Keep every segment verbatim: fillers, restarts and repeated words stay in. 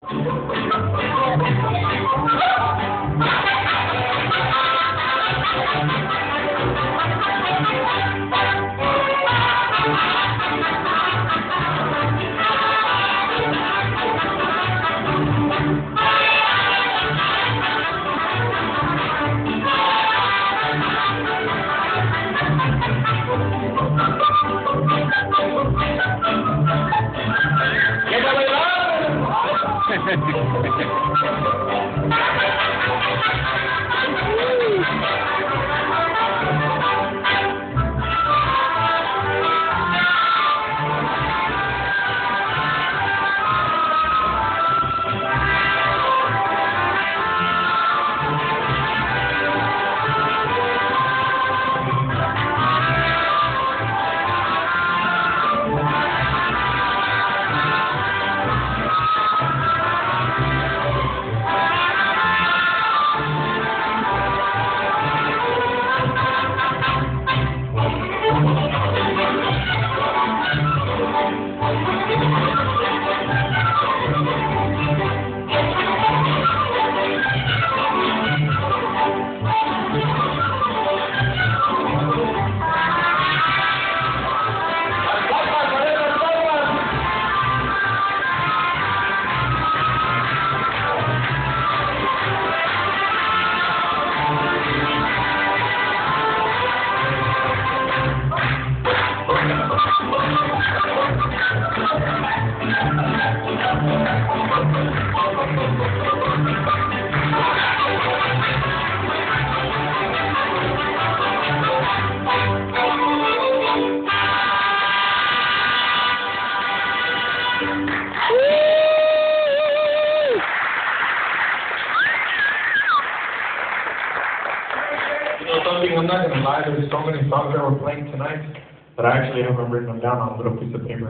You know something, I'm not going to lie, there's so many songs that we're playing tonight that I actually have them written them down on a little piece of paper.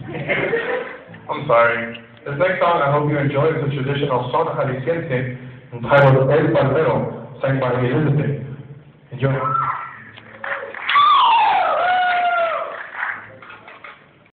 I'm sorry. This next song I hope you enjoy. It's a traditional son jalisciense entitled El Palmero, sang by Elizabeth. Enjoy.